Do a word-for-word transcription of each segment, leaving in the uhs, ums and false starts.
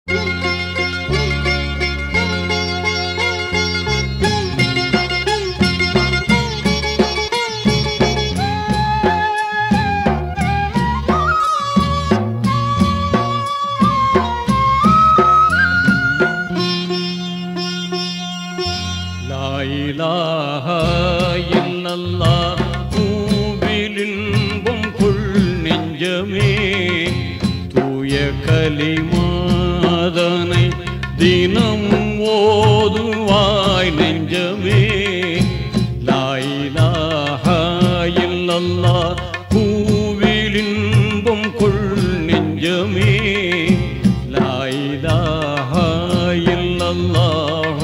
கலிமாதனை தினம் ஓதுவாய் நெஞ்சமே. லா இலாஹா இல்லல்லாஹ் பூவில் இன்பம் கொள் நெஞ்சமே. லா இலாஹா இல்லல்லாஹ்.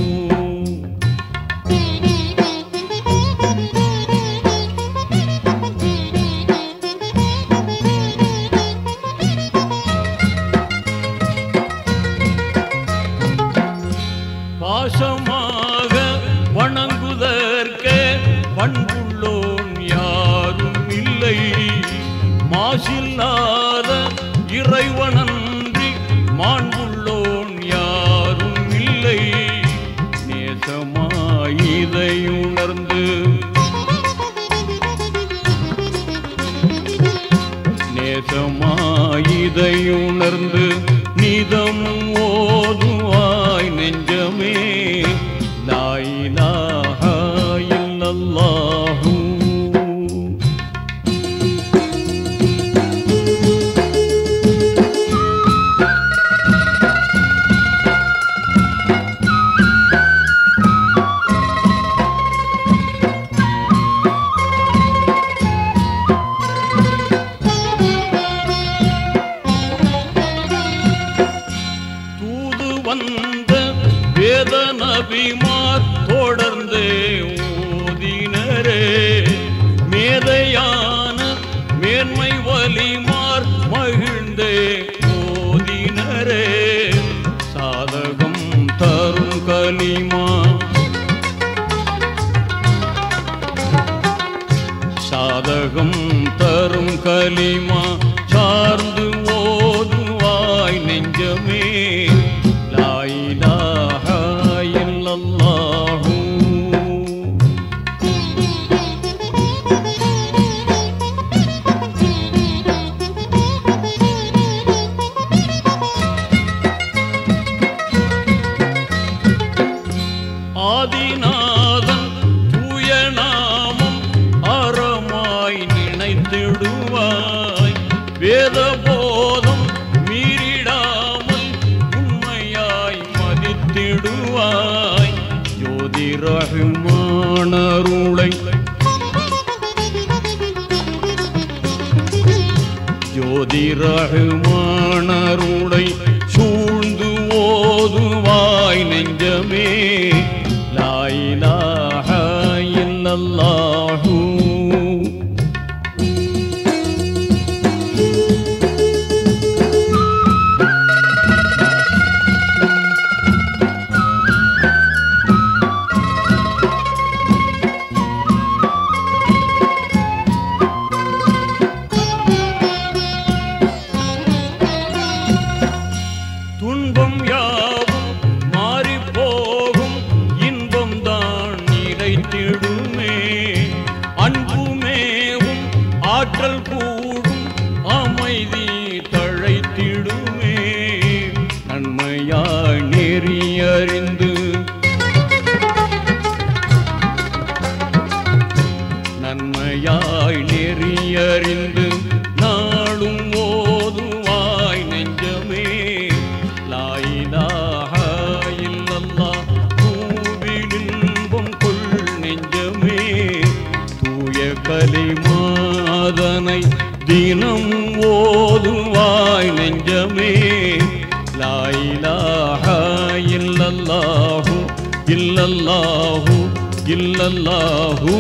பாசமாக வணங்குதற்கே பண்புள்ளோன் யாரும் இல்லை. மாசில்லாத இறைவனன்றி மாண்புள்ளோன் யாரும் இல்லை. நேசமாயிதை உணர்ந்து நேசமாயிதை உணர்ந்து நிதமும் ஓதுவாய் நெஞ்சமே. லா இலாஹா இல்லல்லாஹு. வந்த வேத நபிமார் தொடர்ந்தே ஓதினரே. மேதையான மேன்மை வலிமார் மகிழ்ந்தே ஓதினரே. சாதகம் தரும் கலிமா சாதகம் தரும் கலிமா சார்ந்து ஓதுவாய் நெஞ்சமே. லா இலாஹா இல்லல்லாஹு. ஆதிநாதன் தூய நாமம் அறமாய் நினைத்திடுவாய். வேத போதம் மீறிடாமல் உண்மையாய் மதித்திடுவாய். ஜோதி ரஹ்மானருளை ஜோதி ரஹ்மானருளை சூழ்ந்து ஓதுவாய் நெஞ்சமே. லா இலாஹா இல்லல்லாஹு. துன்பம் யாவும் மாறி போகும், இன்பம் தான் நிலைத்திடுமே. அன்புமேவும் ஆற்றல் கூடும், அமைதி தழைத்திடுமே. நன்மையாய் நெறியறிந்து நன்மையாய் நெறியறிந்து நாளும் ஓதுவாய் நெஞ்சமே. லா இலாஹா இல்லல்லாஹ் பூவில் இன்பம் கொள் நெஞ்சமே. தூய கலிமாதனை தினம் ஓதுவாய் நெஞ்சமே. லா இலாஹா இல்லல்லாஹு இல்லல்லாஹு இல்லல்லாஹு.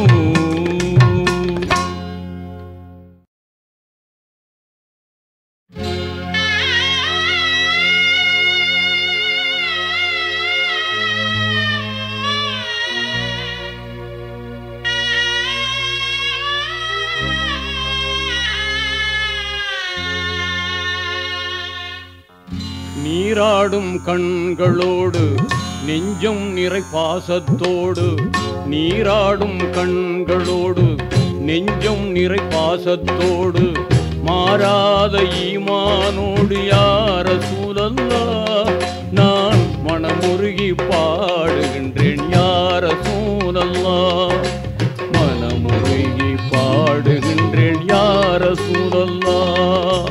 நீராடும் கண்களோடு நெஞ்சம் நிறை பாசத்தோடு நீராடும் கண்களோடு நெஞ்சம் நிறை பாசத்தோடு மாறாத ஈமானோடு யா ரசூலல்லாஹ் நான் மனமுருகி பாடுகின்றேன் யா ரசூலல்லாஹ் மனமுருகி பாடுகின்றேன் யா ரசூலல்லாஹ்.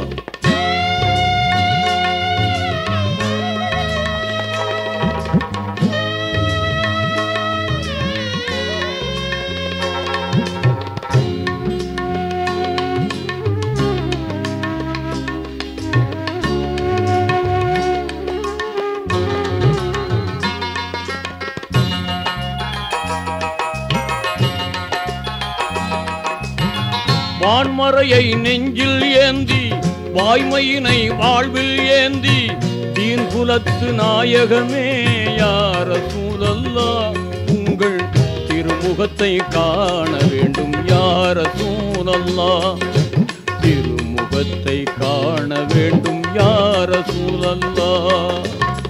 வான்மறையை நெஞ்சில் ஏந்தி வாய்மையினை வாழ்வில் ஏந்தி தீன் குலத்து நாயகமே யா ரசூலல்லாஹ் உங்கள் திருமுகத்தை காண வேண்டும் யா ரசூலல்லாஹ் திருமுகத்தை காண வேண்டும் யா ரசூலல்லாஹ்.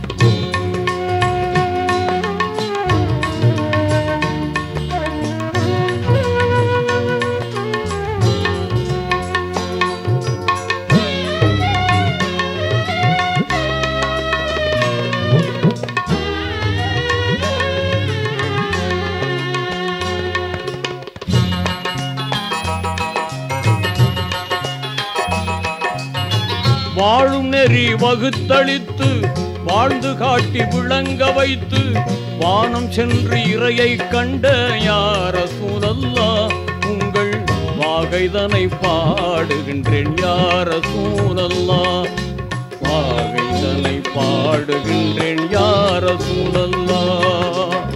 வாழும் நெறி வகுத்தளித்து வாழ்ந்து காட்டி விளங்க வைத்து வானம் சென்று இறையை கண்ட யா ரசூலல்லாஹ் உங்கள் வாகைதனை பாடுகின்றேன் யா ரசூலல்லாஹ் வாகைதனை பாடுகின்றேன் யா ரசூலல்லாஹ்.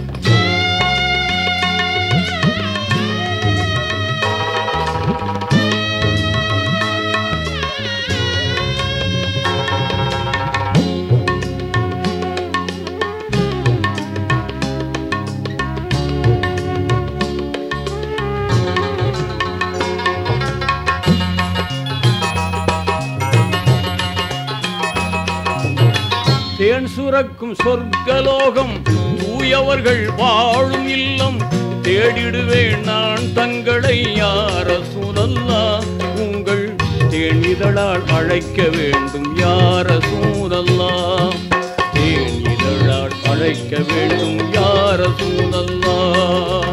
தேன் சுரக்கும் சொர்க்கலோகம் தூயவர்கள் வாழும் இல்லம் தேடிடுவேன் நான் தங்களை யா ரசூலல்லாஹ் உங்கள் தேனிதழால் அழைக்க வேண்டும் யா ரசூலல்லாஹ் தேனிதழால் அழைக்க வேண்டும் யா ரசூலல்லாஹ்.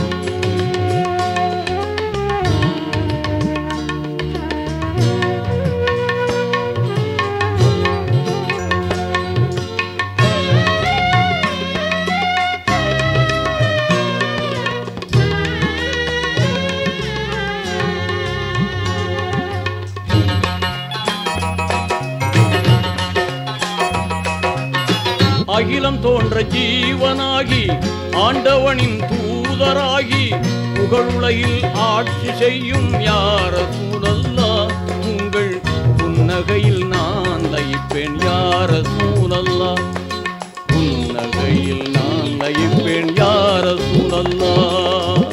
அகிலம் தோன்ற ஜீவனாகி ஆண்டவனின் தூதராகி புகழுலகில் ஆட்சி செய்யும் யா ரசூலல்லாஹ் உங்கள் புன்னகையில் நான் லயிப்பேன் யா ரசூலல்லாஹ் புன்னகையில் நான் லயிப்பேன் யா ரசூலல்லாஹ்.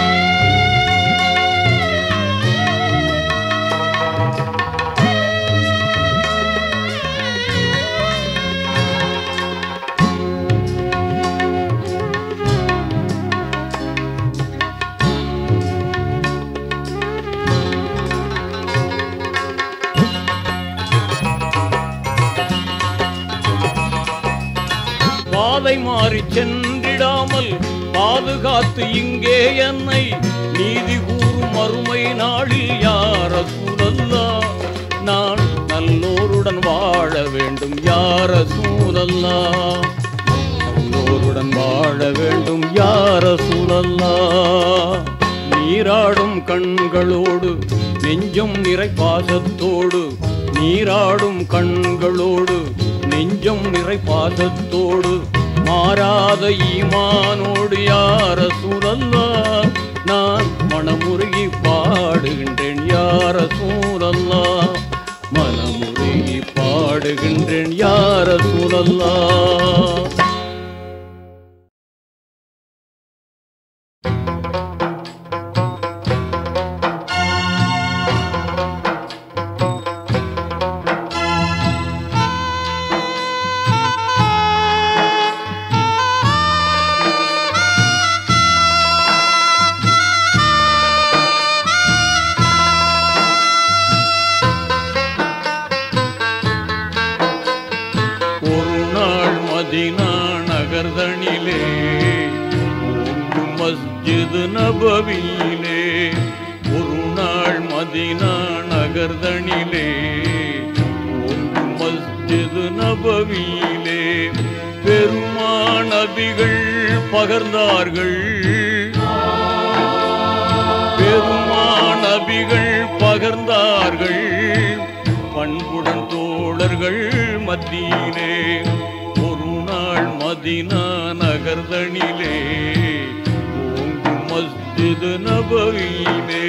பாதை மாறி சென்றிடாமல் பாதுகாத்து இங்கே என்னை நீதி கூறும் மறுமை நாளில் யா ரசூலல்லாஹ் நான் நல்லோருடன் வாழ வேண்டும் யா ரசூலல்லாஹ் நல்லோருடன் வாழ வேண்டும் யா ரசூலல்லாஹ். நீராடும் கண்களோடு நெஞ்சம் நிறை பாசத்தோடு நீராடும் கண்களோடு நெஞ்சம் நிறை பாசத்தோடு மாறாத ஈமானோடு யா ரசூலல்லாஹ் நான் மனமுருகி பாடுகின்றேன் யா ரசூலல்லாஹ் மனமுருகி பாடுகின்றேன் யா ரசூலல்லாஹ். மதீனா நகர்தனிலே ஓங்கு மஸ்ஜிது நபவியிலே ஒரு நாள் மதீனா நகர்தனிலே ஓங்கு மஸ்ஜிது நபவியிலே பெருமாநபிகள் பகர்ந்தார்கள் பெருமாநபிகள் பகர்ந்தார்கள் பண்புடன் தோழர்கள் மத்தியிலே ஒரு நாள் மதீனா நகர்தனிலே ஓங்கு மஸ்ஜிது நபவியிலே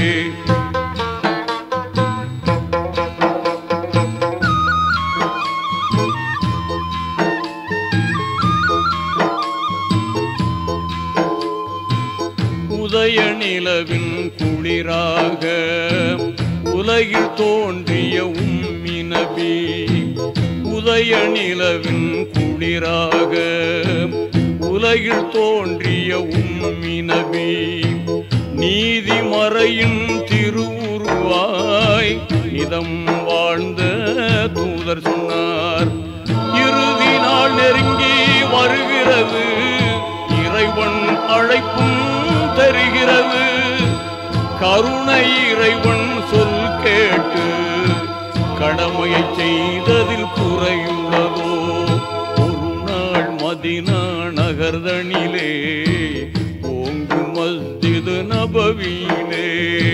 உதய நிலவின் குளிராக உலகில் தோன்றிய உம்மி நபி உதய நிலவின் குளிராக உலகில் தோன்றிய உம்மி நபி நீதிமறையின் திருவுருவாய் இதம் வாழ்ந்த தூதர் சொன்னார் இறுதி நாள் நெருங்கி வருகிறது இறைவன் அழைப்பும் தருகிறது கருணை இறைவன் சொல் கேட்டு கடமையை செய்ததில் குறையுள்ளதோ ஒரு நாள் மதீனா நகர்தனிலே ஓங்கு மஸ்ஜிது நபவியிலே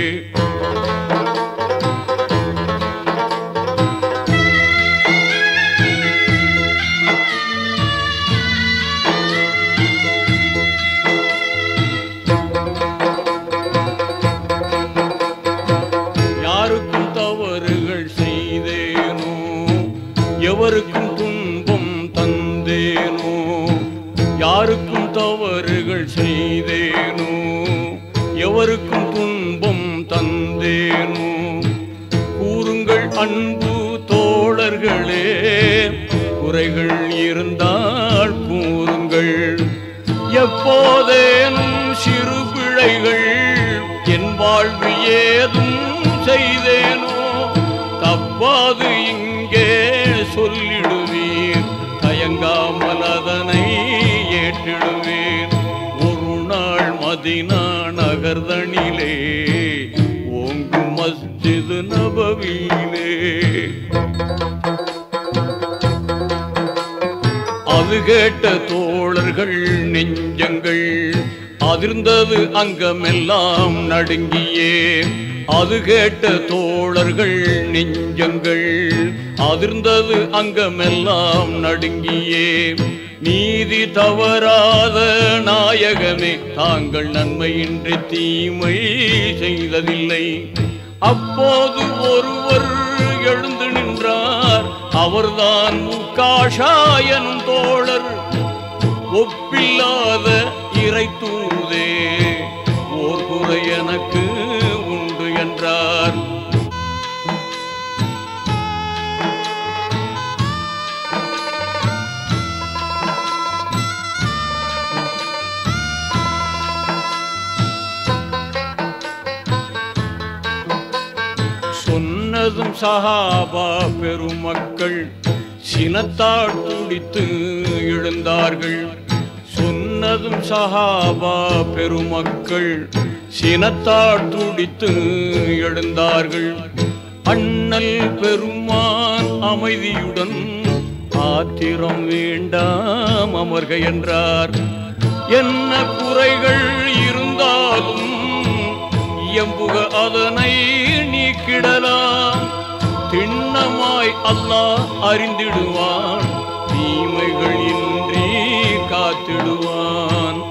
எவருக்கும் துன்பம் தந்தேனோ யாருக்கும் தவறுகள் செய்தேனோ எவருக்கும் துன்பம் தந்தேனோ கூறுங்கள் அன்பு தோழர்களே குறைகள் இருந்தால் கூறுங்கள் எப்போதேனும் சிறு பிழைகள் என் வாழ்வு ஏதும் செய்தேனோ தப்பாது இங்கே சொல்லிடுவீர் தயங்காமல் அதனை ஏற்றிடுவீர் ஒரு நாள் மதீனா நகர்தனிலே ஓங்கு மஸ்ஜிது நபவியிலே அது கேட்ட தோழர்கள் நெஞ்சங்கள் அதிர்ந்தது அங்கமெல்லாம் நடுங்கியே அது கேட்ட தோழர்கள் நெஞ்சங்கள் அதிர்ந்தது அங்கமெல்லாம் நடுங்கியே நீதி தவறாத நாயகமே தாங்கள் நன்மையின்றி தீமை செய்ததில்லை அப்போது ஒருவர் எழுந்து நின்றார் அவர்தான் முக்காஷா எனும் தோழர் ஒப்பில்லாத இறை தூதே ஓர் குறை எனக்கு உண்டு என்றார் சொன்னதும் சஹாபா பெருமக்கள் சினத்தால் துடித்து எழுந்தார்கள் சொன்னதும் சஹாபா பெருமக்கள் சினத்தால் துடித்து எழுந்தார்கள் அண்ணல் பெருமான் அமைதியுடன் ஆத்திரம் வேண்டாம் அமர்க என்றார் என்ன குறைகள் இருந்தாலும் எம்புக அதனை நீக்கிடலாம் திண்ணமாய் அல்லாஹ் அறிந்திடுவான் தீமைகள் இன்றி காத்திடுவான்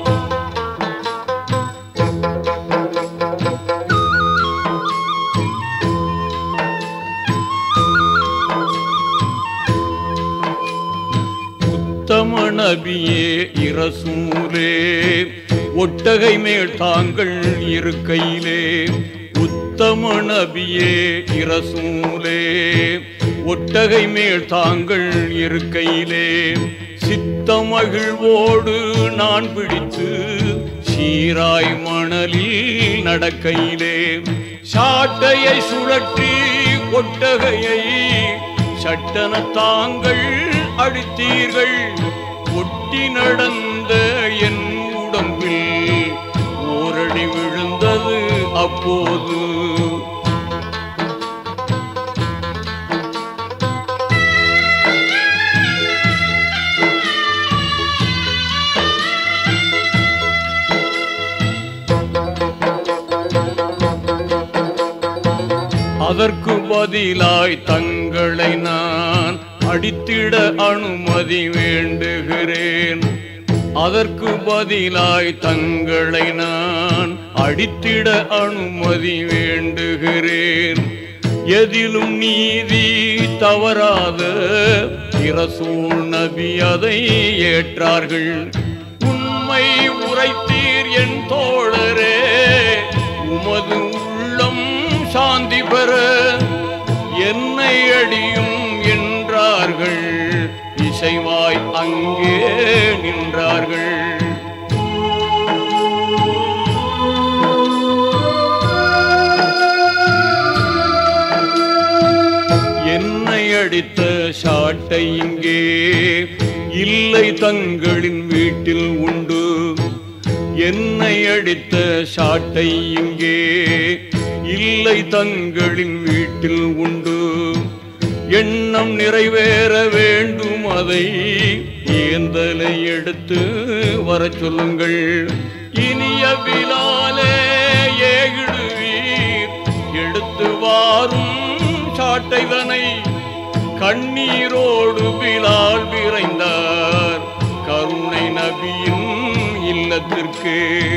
உத்தம நபியே இரசூலே ஒட்டகை மேல் தாங்கள் இருக்கையிலே உத்தம நபியே இரசூலே ஒட்டகை மேல் தாங்கள் இருக்கையிலே சித்தமகிழ்வோடு நான் பிடித்து சீராய் மணலில் நடக்கையிலே சாட்டையை சுழற்றி ஒட்டகையை சட்டன தாங்கள் அடித்தீர்கள் ஒட்டி நடந்த என் உடம்பில் ஓரடி விழுந்தது அப்போது. அதற்கு பதிலாய் தங்களை நான் அடித்திட அனுமதி வேண்டுகிறேன். அதற்கு பதிலாய் தங்களை நான் அடித்திட அனுமதி வேண்டுகிறேன். எதிலும் நீதி தவறாத இரசூல் நபி அதை ஏற்றார்கள். உண்மை உரைத்தீர் என் தோழரே, உமது உள்ளம் சாந்தி பெற என்னை அடியும் என்றார்கள். இசைவாய் அங்கே நின்றார்கள். என்னை அடித்த சாட்டை இங்கே இல்லை தங்களின் வீட்டில் உண்டு. என்னை அடித்த சாட்டை இங்கே இல்லை தங்களின் வீட்டில் உண்டு. எண்ணம் நிறைவேற வேண்டும், அதை ஏந்தலை எடுத்து வர சொல்லுங்கள். இனிய பிலாலே ஏகிடுவீர், எடுத்து வாரும் சாட்டைதனை. கண்ணீரோடு பிலால் விரைந்தார் கருணை நபியின் இல்லத்திற்கு.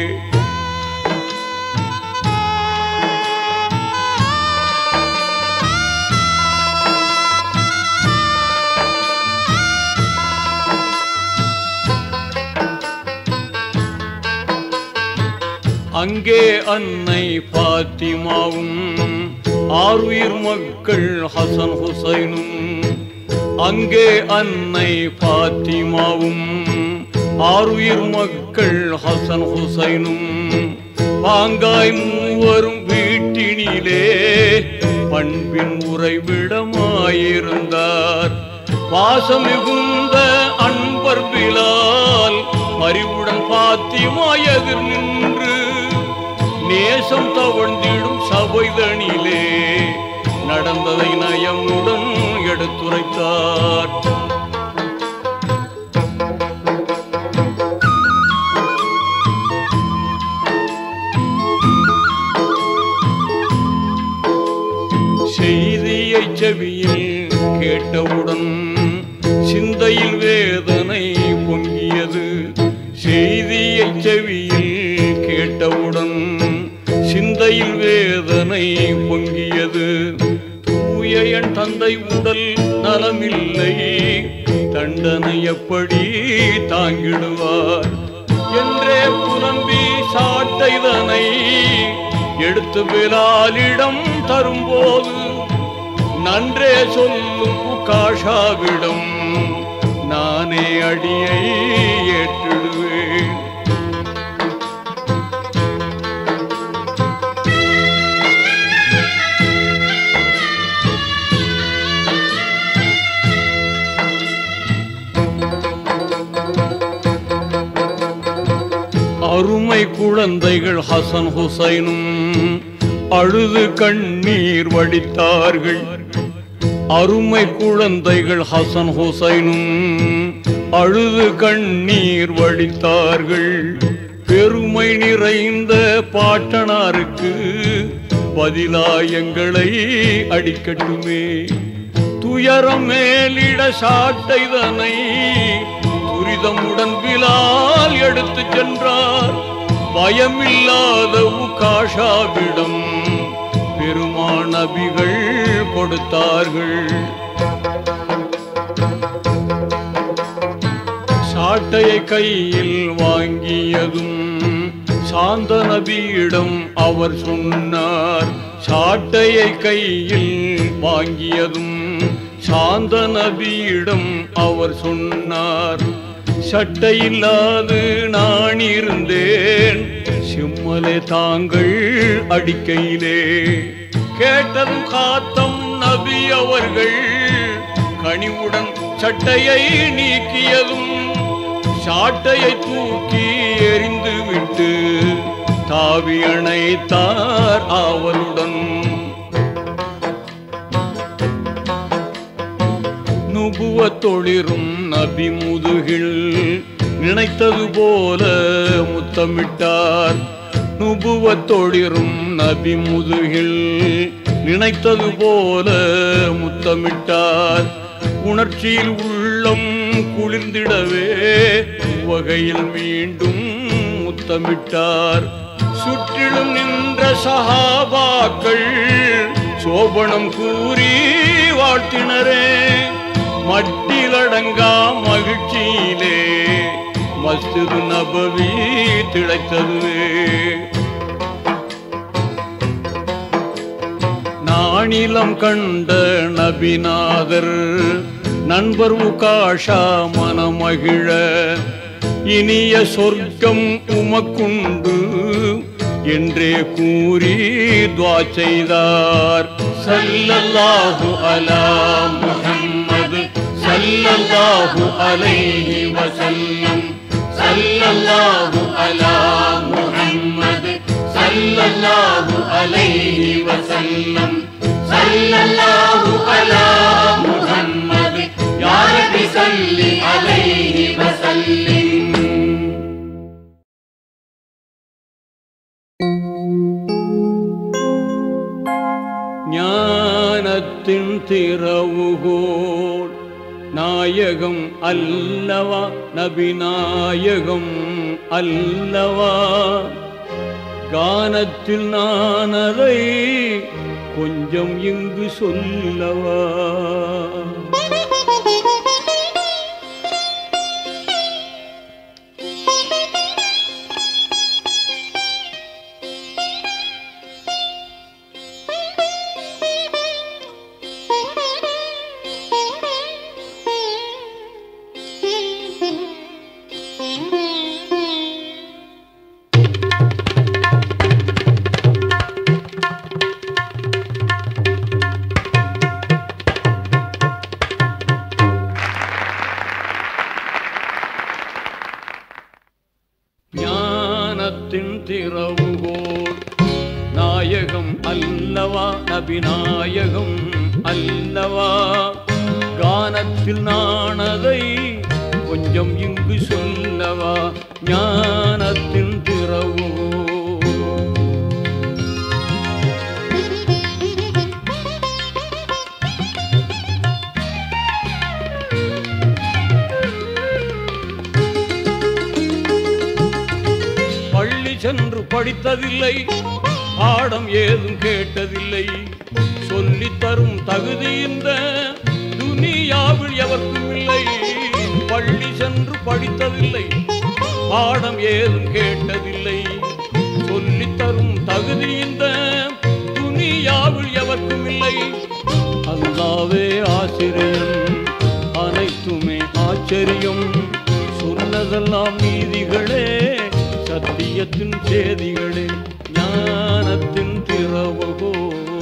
அங்கே அன்னை பாத்திமாவும் ஆறுயிர் மக்கள் ஹசன் ஹுசைனும். அங்கே அன்னை பாத்திமாவும் ஆறுயிர் மக்கள் ஹசன் ஹுசைனும். பாங்காய் மூவரும் வீட்டினிலே பண்பின் உறைவிடமாயிருந்தார். பாசம் மிகுந்த அன்பர் பிலால் அறிவுடன் பாத்திமா எதிர் நின்று நேசம் தவழ்ந்திடும் சபைதனிலே நடந்ததை நயமுடன் எடுத்துரைத்தார். செய்தியை செவியில் கேட்டவுடன் சிந்தையில் வேதனை பொங்கியது. செய்தியை செவியில் கேட்டவுடன் சிந்தையில் வேதனை பொங்கியது. தூய என் தந்தை உடல் நலமில்லை, தண்டனை எப்படி தாங்கிடுவார் என்றே புலம்பி சாட்டைதனை எடுத்து பிலாலிடம் தரும்போது நன்றே சொல்லும் காஷாவிடம் நானே அடியை ஏற்றிடுவேன். அருமை குழந்தைகள் ஹசன் ஹுசைனும் அழுது கண்ணீர் வடித்தார்கள். அருமை குழந்தைகள் ஹசன் ஹுசைனும் அழுது கண்ணீர் வடித்தார்கள். பெருமை நிறைந்த பாட்டனாருக்கு பதிலாயங்களை அடிக்கட்டுமே. துயரம் மேலிட சாட்டைதனை துரிதமுடன் பிலால் எடுத்து சென்றார். பயமில்லாத உகாஷாவிடம் பெருமான் நபிகள் கொடுத்தார்கள். சாட்டையை கையில் வாங்கியதும் சாந்த நபியிடம் அவர் சொன்னார். சாட்டையை கையில் வாங்கியதும் சாந்த நபியிடம் அவர் சொன்னார். சட்டையில்லாது நான் இருந்தேன், சிம்மலே தாங்கள் அடிக்கையிலே. கேட்டதும் காத்தம் நபி அவர்கள் கனிவுடன் சட்டையை நீக்கியதும் சாட்டையை தூக்கி எறிந்து விட்டு தாவி அணைத்தார் ஆவலுடன். நுபுவத்தொளிரும் நபி முதுகில் நினைத்தது போல முத்தமிட்டார். நுபுவத்தொளிரும் நபி முதுகில் நினைத்தது போல முத்தமிட்டார். உணர்ச்சியில் உள்ளம் குளிர்ந்திடவே வகையில் மீண்டும் முத்தமிட்டார். சுற்றிலும் நின்ற சஹாபாக்கள் சோபனம் கூறி வாழ்த்தினரே. மட்டிலடங்கா மகிழ்ச்சியிலே மஸ்ஜித் நபவி திளைத்ததுவே. நாணிலம் கண்ட நபிநாதர் நண்பர் உகாஷா மனமகிழ இனிய சொர்க்கம் உமக்குண்டு என்றே கூறி துஆ செய்தார். ஸல்லல்லாஹு அலா முஹம்மது ஸல்லல்லாஹு அலைஹி வஸல்லம். ஸல்லல்லாஹு அலா முஹம்மது ஸல்லல்லாஹு அலைஹி வஸல்லம். ஸல்லல்லாஹு அலா முஹம்மது யா ரப்பி ஸல்லி அலைஹி வஸல்லிம். ஞானத்தின் திறவுகோல் நாயகம் அல்லவா நபிநாயகம் அல்லவா. கானத்தில் நான் அதை கொஞ்சம் இங்கு சொல்லவா. திறவுகோல் நாயகம் அல்லவா நபிநாயகம் அல்லவா. கானத்தில் நானதை கொஞ்சம் இங்கு சொல்லவா. ஞானத்தின் திறவுகோல் சென்று படித்ததில்லை, பாடம் ஏதும் கேட்டதில்லை. சொல்லி தரும் தகுதி இந்த துனியாவில் எவருக்கும் இல்லை. பள்ளி சென்று படித்ததில்லை, பாடம் ஏதும் கேட்டதில்லை. சொல்லி தரும் தகுதி இந்த துனியாவில் எவருக்கும் இல்லை. அல்லாஹ்வே ஆசிரியன், அனைத்துமே ஆச்சரியம். சொன்னதெல்லாம் நீதிகளே, சத்தியத்தின் சேதிகளே, ஞானத்தின் திறவுகோல்.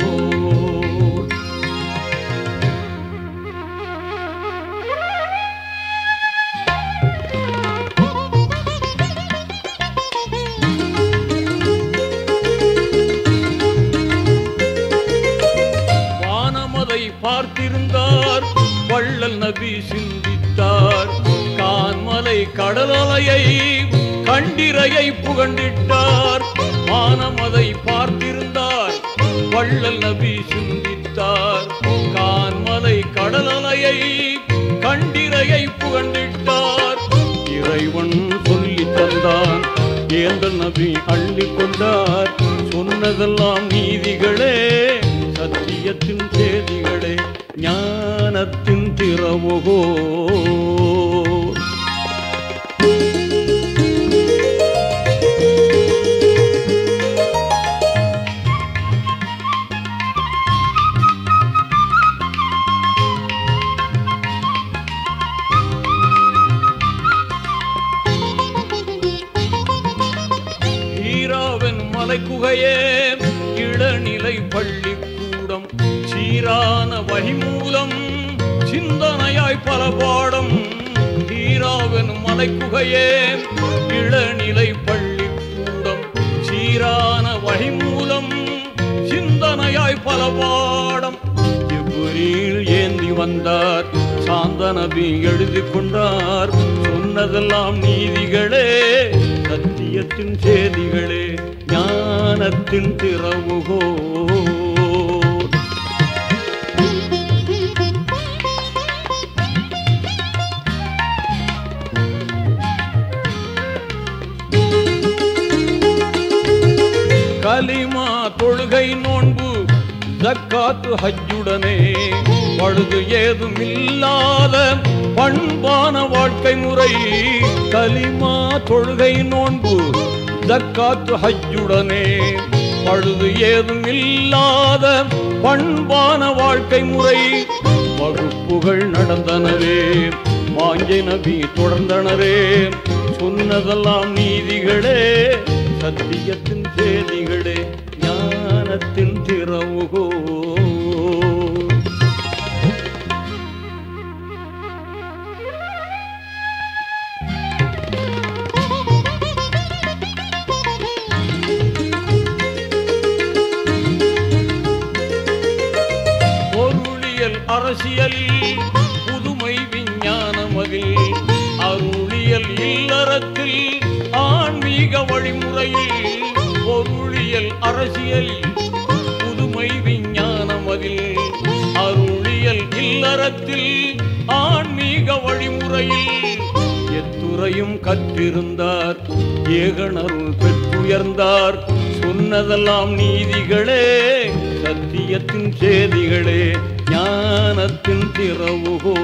வானமதை பார்த்திருந்தார், வள்ளல் நபி சிந்தித்தார். கான்மலை கடலலையை கண்டிரையை புகண்டிட்டார். வானமதை பார்த்திருந்தார், வள்ளல் நபி சிந்தித்தார். கான்மலை கடலலையை கண்டிரையை புகண்டிட்டார். இறைவன் சொல்லி தந்தான், ஏந்தல் நபி அள்ளி கொண்டார். சொன்னதெல்லாம் நீதிகளே, சத்தியத்தின் சேதிகளே, ஞானத்தின் திறவுகோல். குகையே இளநிலை பள்ளிக்கூடம், சீரான வழி மூலம் சிந்தனையாய் பல பாடம். ஹீராவெனும் மலை மலை குகையே இளநிலை பள்ளிக்கூடம் சீரான வழிமூலம் சிந்தனையாய் பல பாடம் ஜிப்ரீல் ஏந்தி வந்தார் சாந்த நபி எழுதி கொண்டார் சொன்னதெல்லாம் நீதிகளே சத்தியத்தின் செய்திகளே ஞானத்தின் திறவுகோ கலிமா தொழுகை நோன்பு ஜக்காத்து ஹஜ்ஜுடனே பழுது ஏதும் இல்லாத பண்பான வாழ்க்கை முறை கலிமா தொழுகை நோன்பு ஜக்காத்து ஹஜ்ஜுடனே பழுது ஏதும் இல்லாத பண்பான வாழ்க்கை முறை வகுப்புகள் நடந்தனரே வாஞ்சை நபி தொடர்ந்தனரே சொன்னதெல்லாம் நீதிகளே சத்தியத்தின் செய்திகளே ஞானத்தின் திறவுகோ பொருளியல் அரசியலில் புதுமை விஞ்ஞானமதில் அருளியல் இல்லறத்தில் ஆன்மீக வழிமுறையில் பொருளியல் அரசியலில் புதுமை விஞ்ஞானமதில் அருளியல் இல்லறத்தில் ஆன்மீக வழிமுறையில் எத்துறையும் கற்றிருந்தார் ஏகனருள் பெற்றுயர்ந்தார் சொன்னதெல்லாம் நீதிகளே சத்தியத்தின் செய்திகளே ஞானத்தின் திறவுகோ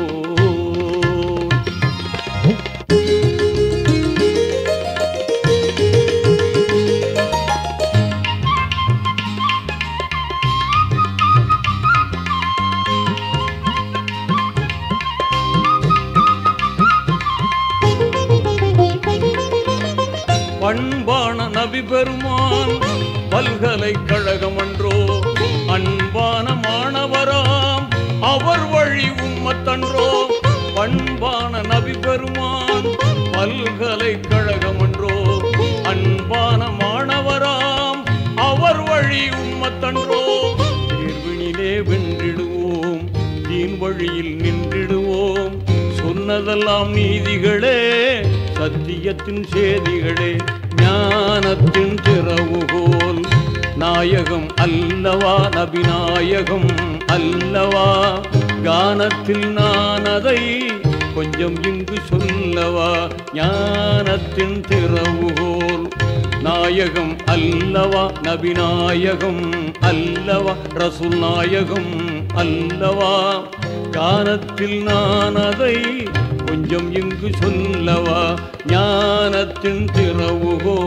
பண்பான நபி பெருமான் பல்கலைக்கழகம் அன்றோ அன்பான மாணவராம் அவர் வழி உம்மத்தன்றோ பண்பான நபி பெருமான் பல்கலைக்கழகம் அன்றோ அன்பான மாணவராம் அவர் வழி உம்மத்தன்றோ தேர்வினிலே வென்றிடுவோம் தீன் வழியில் நின்றிடுவோம் சொன்னதெல்லாம் நீதிகளே சத்தியத்தின் செய்திகளே ஞானத்தின் திறவுகோல் நாயகம் அல்லவா நபிநாயகம் அல்லவா கானத்தில் நான் அதை கொஞ்சம் இங்கு சொல்லவா ஞானத்தின் திறவுகோல் நாயகம் அல்லவா நபிநாயகம் அல்லவா ரசூல் நாயகம் அல்லவா கானத்தில் நான் அதை கொஞ்சம் இங்கு சொல்லவா ஞானத்தின் திறவுகோ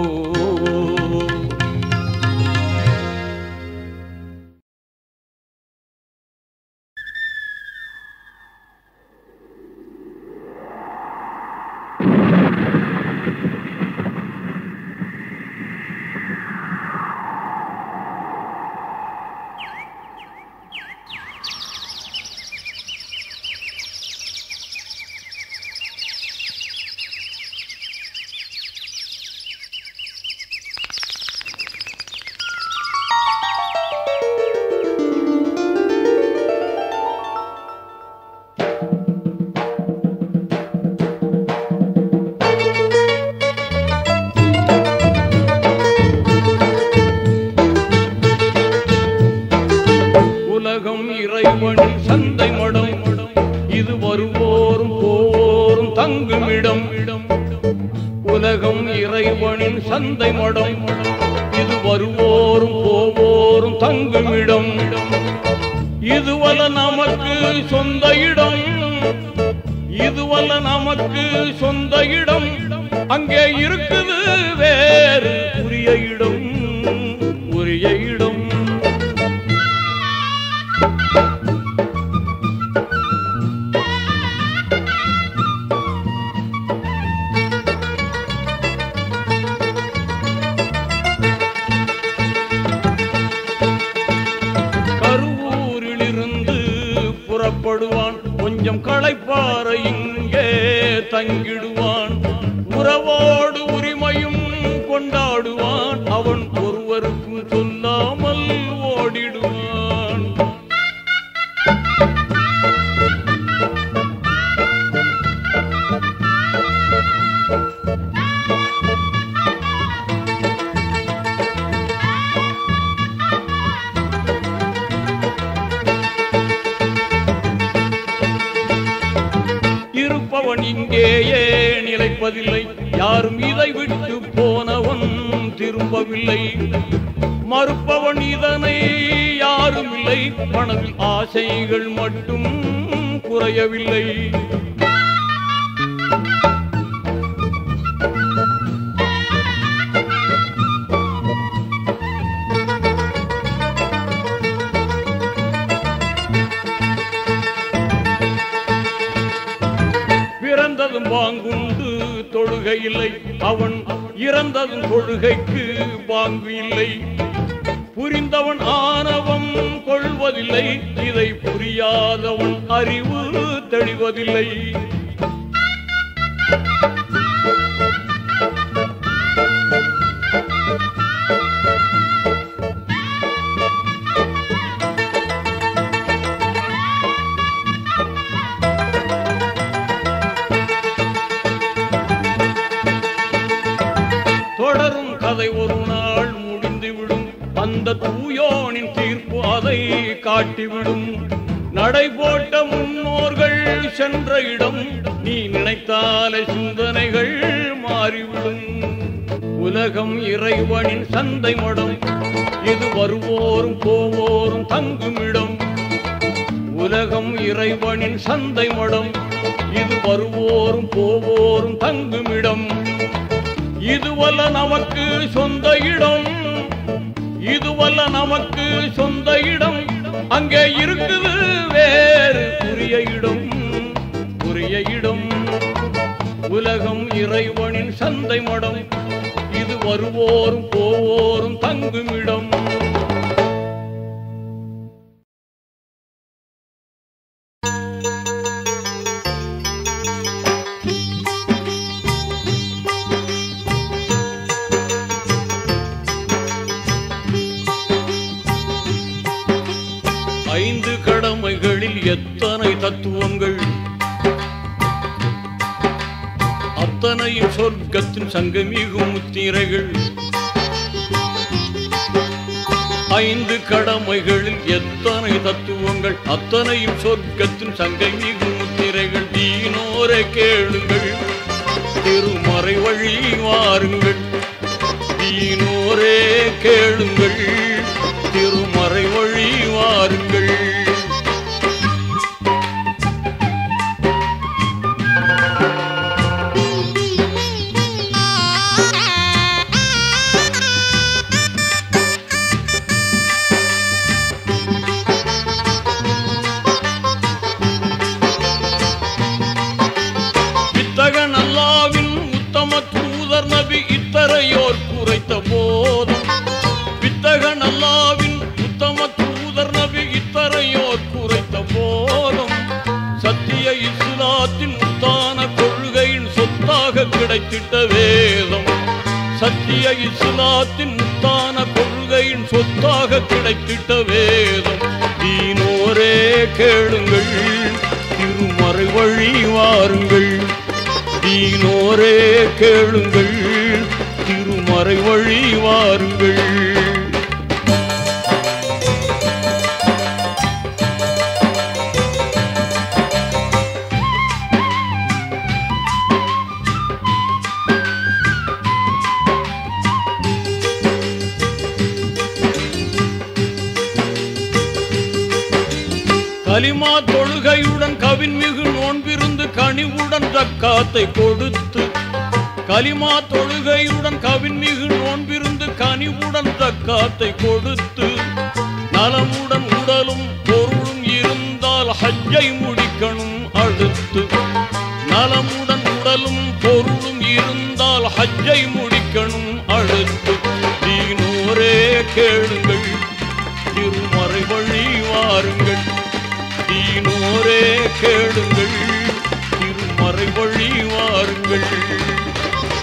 உலகம் இறைவனின் சந்தை மடம் இது வருவோரும் போவோரும் தங்குமிடம் உலகம் இறைவனின் சந்தை மடம் இது வருவோரும் போவோரும் தங்குமிடம் இதுவல்ல நமக்கு சொந்த இடம் இதுவல்ல நமக்கு சொந்த இடம் அங்கே இருக்குது வேறு உரிய இடம் உரிய இடம் கருவூரிலிருந்து புறப்படுவான் கொஞ்சம் களைப்பார இங்கே தங்கிடுவான் உறவோடு உரிமையும் கொண்டாடுவான், அவன் ஒருவருக்கும் சொல்லாமல் ஓடிடுவான். இருப்பவன் இங்கேயே நிலைப்பதில்லை, யாரும் இதை விட்டு போனவன் திரும்பவில்லை. மறுப்பவன் இதனை யாரும் இல்லை, மனதில் ஆசைகள் மட்டும் குறையவில்லை. பிறந்ததும் பாங்குண்டு தொழுகை இல்லை, அவன் இறந்ததும் தொழுகைக்கு பாங்கு இல்லை. புரிந்தவன் ஆணவம் கொள்வதில்லை, இதை புரியாதவன் அறிவு தெளிவதில்லை. தொடரும் கதை ஒரு நாள் முடிந்துவிடும், அந்த தூயோனின் தீர்ப்பு அதை காட்டிவிடும். நடை போட்ட முன்னோர்கள் சென்ற இடம், நீ நினைத்தாலே சிந்தனைகள் மாறிவிடும். உலகம் இறைவனின் சந்தை மடம், இது வருவோரும் போவோரும் தங்குமிடம். உலகம் இறைவனின் சந்தை மடம், இது வருவோரும் போவோரும் தங்குமிடம். இதுவல்ல நமக்கு சொந்த இடம், இதுவல்ல நமக்கு சொந்த இடம், அங்கே இருக்குது வேறு உரிய இடம், உரிய இடம். உலகம் இறைவனின் சந்தை மடம், இது வருவோரும் போவோரும் தங்குமிடம். ஐந்து கடமைகளில் எத்தனை தத்துவங்கள், அத்தனையும் சொர்க்கத்தின் சங்கமிகும் முத்திரைகள். ஐந்து கடமைகளில் எத்தனை தத்துவங்கள், அத்தனையும் சொர்க்கத்தின் சங்கமிகும் முத்திரைகள். தீனோரே கேளுங்கள், திருமறை வழி வாருங்கள். தீனோரே கேளுங்கள், திருமறை வழி வாருங்கள். வித்தகன் அல்லாவின் உத்தம தூதர் நபி இத்தரையோர் குறைத்த போதும், வித்தகன் அல்லாவின் உத்தம தூதர் நபி இத்தரையோர் குறைத்த போதும், சத்திய இஸ்லாத்தின் முத்தான கொள்கையின் சொத்தாக கிடைத்திட்ட வேதம். சத்திய இஸ்லாத்தின் முத்தான கொள்கையின் சொத்தாக கிடைத்திட்ட வேதம். தீனோரே கேளுங்கள், திருமறை வழி வாருங்கள். தீனோரே கேளுங்கள், திருமறை வழி வாருங்கள். கலிமா தொழுகையுடன் கவின்மிகு நோன்பிருந்து கனிவுடன் ஜக்காத்தை கொடுத்து, கலிமா தொழுகையுடன் கவின்மிகு நோன்பிருந்து கனிவுடன் ஜக்காத்தை கொடுத்து, நலமுடன் உடலும் பொருளும் இருந்தால் ஹஜ்ஜை முடிக்கணும் அடுத்து. நலமுடன் உடலும் பொருளும் இருந்தால் ஹஜ்ஜை முடிக்கணும் அடுத்து. தீனோரே கேளுங்கள், திருமறை வழி வாருங்கள். தீனோரே கேளுங்கள், திருமறை வழி வாருங்கள்.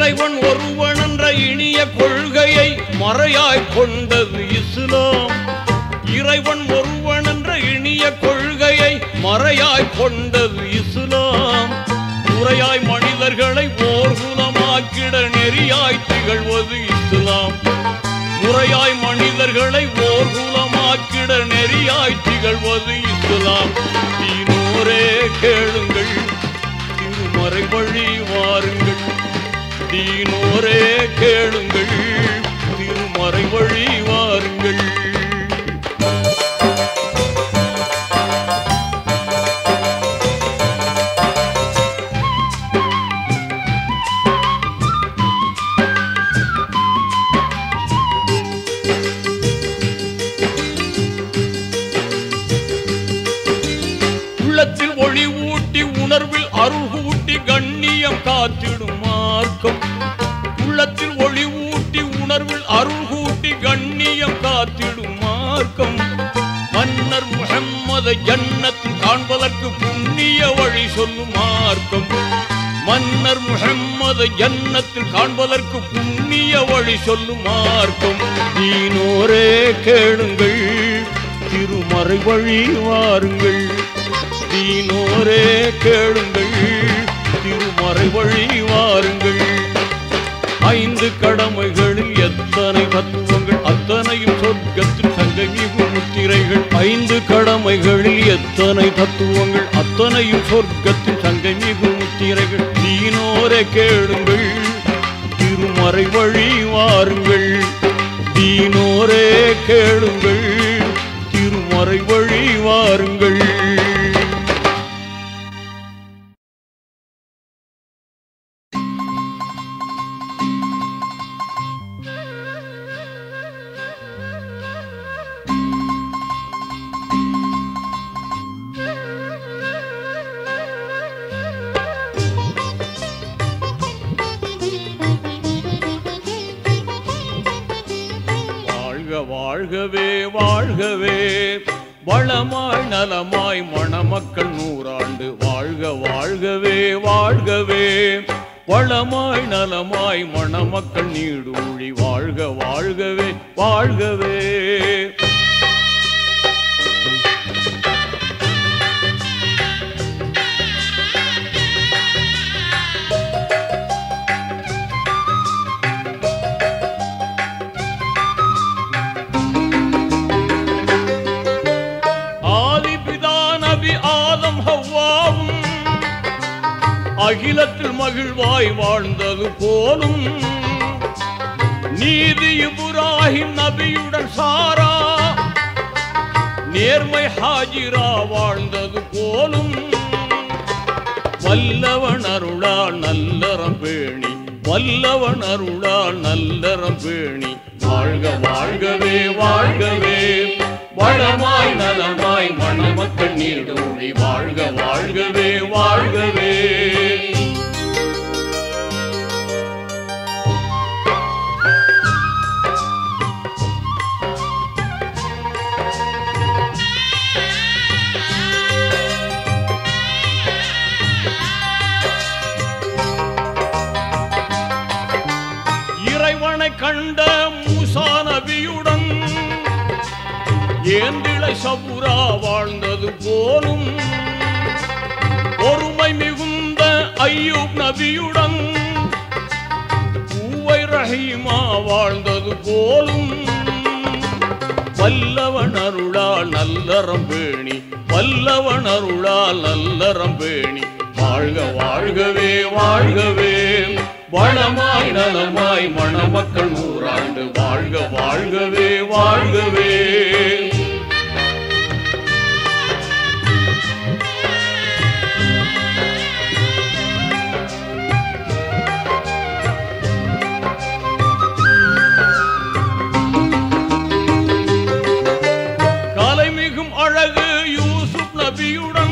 இறைவன் ஒருவன் என்ற இனிய கொள்கையை மறையாய் கொண்டது இஸ்லாம். இறைவன் ஒருவன் என்ற இனிய கொள்கையை மறையாய் கொண்டது இஸ்லாம். முறையாய் மனிதர்களை ஓர்குலமாக்கிட நெறியாய் திகழ்வது இஸ்லாம். முறையாய் மனிதர்களை ஓர்குலமாக்கிட நெறியாய் திகழ்வது இஸ்லாம். தீனோரே கேளுங்கள், திருமறை வழி வாருங்கள். தீனோரே கேளுங்கள், திருமறை வழி வாருங்கள். உள்ளத்தில் ஒளி ஊட்டி உணர்வில் அருள் ஊட்டி கண்ணியம் காத்திடும் மார்க்கம். உள்ளத்தில் ஒளி ஊட்டி உணர்வில் அருள் ஊட்டி கண்ணியம் காத்திடும் மார்க்கம். மன்னர் முஹம்மதை ஜன்னத்தில் காண்பதற்கு புண்ணிய வழி சொல்லும் மார்க்கம். மன்னர் முஹம்மதை ஜன்னத்தில் காண்பதற்கு புண்ணிய வழி சொல்லும் மார்க்கம். தீனோரே கேளுங்கள், திருமறை வழி வாருங்கள். தீனோரே கேளுங்கள், திருமறை வழி வாருங்கள். ஐந்து கடமைகளில் எத்தனை தத்துவங்கள், அத்தனையும் சொர்க்கத்தில் சங்கமிகு முத்திரைகள். ஐந்து கடமைகளில் எத்தனை தத்துவங்கள், அத்தனையும் சொர்க்கத்தில் சங்கமிகு முத்திரைகள். தீனோரே கேளுங்கள், திருமறை வழி வாருங்கள். தீனோரே கேளுங்கள், திருமறை வழி வாருங்கள். வாழ்கவே வாழ்கவே வளமாய் நலமாய் மணமக்கள் நூறாண்டு. வாழ்க வாழ்கவே வாழ்கவே வளமாய் நலமாய் மணமக்கள் நீடூழி. வாழ்க வாழ்கவே வாழ்கவே. அகிலத்தில் மகிழ்வாய் வாழ்ந்தது போலும் நீதி இப்ராஹிம் நபியுடன் சாரா. நேர்மை ஹாஜிரா வாழ்ந்தது போலும் வல்லவன் அருளால் நல்லறம் பேணி. வல்லவன் அருளால் நல்லறம் பேணி. வாழ்க வாழ்கவே வாழ்கவே வளமாய் நலமாய் மணமக்கள் நீடூழி. வாழ்க வாழ்கவே வாழ்கவே. இறைவனை கண்ட மூசா நபியுடன் ஏந்திழை சபுரா வாழ்ந்தது போலும் ஒருமை மிகுந்த ஐயூப் நபியுடன் பூவை ரஹீமா வாழ்ந்தது போலும் வல்லவன் அருளால் நல்லறம் பேணி. வல்லவன் அருளால் நல்லறம் பேணி. வாழ்க வாழ்கவே வாழ்கவே வளமாய் நலமாய் மணமக்கள் நூறாண்டு. வாழ்க வாழ்கவே வாழ்கவே. கலைமிகும் அழகு யூசுப் நபியுடன்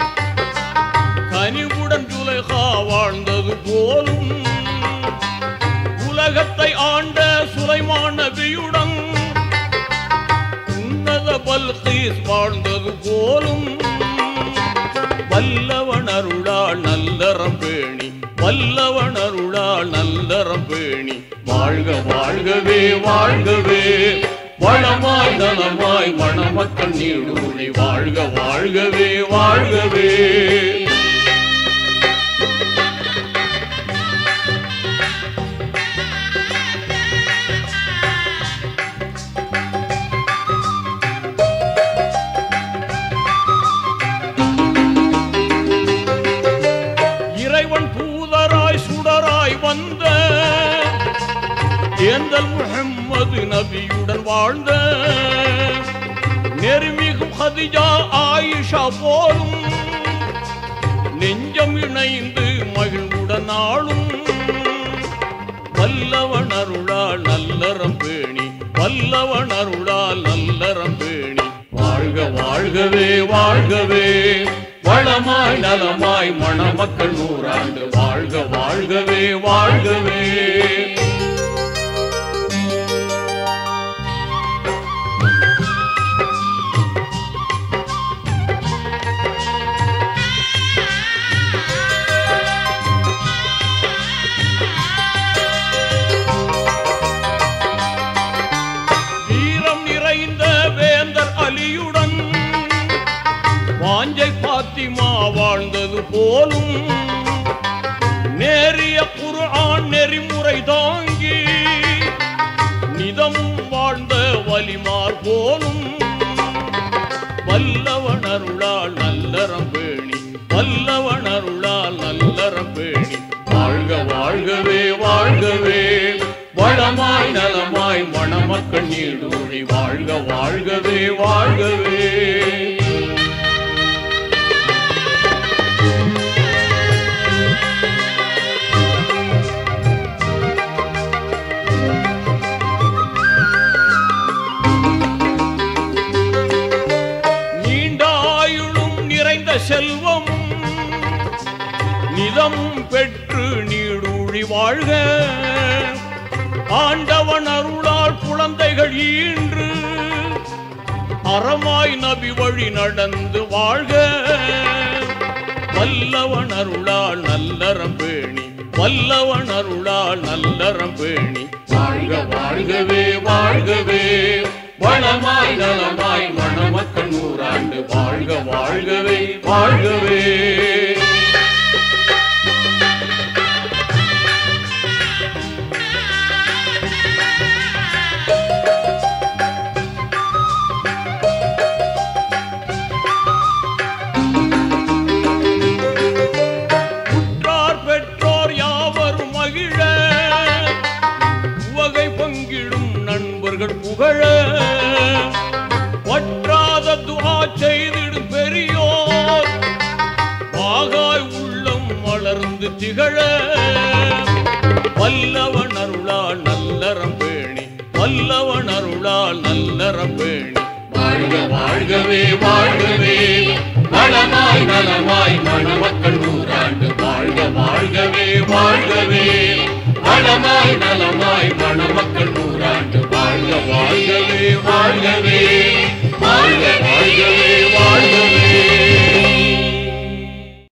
கனிவுடன் ஜுலைஹா வாழ்ந்தது போலும் உலகத்தை ஆண்ட சுலைமான் நபியுடன் உன்னத பல்கீஸ் வாழ்ந்தது போலும் வல்லவன் அருளால் நல்லறம் பேணி. வல்லவன் அருளால் நல்லறம் வாழ்கவே வளமாய் நலமாய் மணமக்கள் நீடூழி வாழ்க வாழ்கவே வாழ்கவே இறைவன் தூதராய் சுடராய் வந்த ஏந்தல் முஹம்மது நபியுடன் வாழ்ந்த நெருமிகும் ஹதிஜா ஆயிஷா போலும் நெஞ்சம் இணைந்து மகிழ்வுடன் ஆளும் வல்லவன் அருளால் நல்லறம் பேணி வல்லவன் அருளால் நல்லறம் பேணி வாழ்க வாழ்கவே வாழ்கவே வளமாய் நலமாய் மணமக்கள் நூறாண்டு வாழ்க வாழ்கவே வாழ்கவே வாஞ்சை பாத்திமா வாழ்ந்தது போலும் நேரிய குர்ஆன் நெறிமுறை தாங்கி நிதமும் வாழ்ந்த வலிமார் போலும் வல்லவன் அருளால் நல்லறம் பேணி வல்லவன் அருளால் நல்லறம் பேணி வாழ்க வாழ்கவே வாழ்கவே வளமாய் நலமாய் மணமக்கள் நீடூழி வாழ்க வாழ்கவே வாழ்கவே செல்வமும் நிதமும் பெற்று நீடூழி வாழ்க ஆண்டவன் அருளால் குழந்தைகள் ஈன்று அறமாய் நபி வழி நடந்து வாழ்க வல்லவன் அருளால் நல்லறம் பேணி வல்லவன் அருளால் நல்லறம் பேணி வாழ்க வாழ்கவே வாழ்கவே வளமாய் நலமாய் மணமக்கள் நூறாண்டு வாழ்க வாழ்கவே வாழ்கவே உற்றார் பெற்றோர் யாவரும் மகிழ உவகை பங்கிடும் நண்பர்கள் புகழ வற்றாத துஆ செய்திடும் பெரியோர் வாகாய் உள்ளம் வளர்ந்து திகழ வல்லவன் அருளால் நல்லறம் பேணி வல்லவன் அருளால் நல்லறம் பேணி வாழ்க வாழ்கவே வாழ்கவே வளமாய் நலமாய் மணமக்கள் நூறாண்டு வாழ்க வாழ்கவே வாழ்கவே வளமாய் நலமாய் மணமக்கள் நூறாண்டு வாழ்க வாழ்கவே வாழ்கவே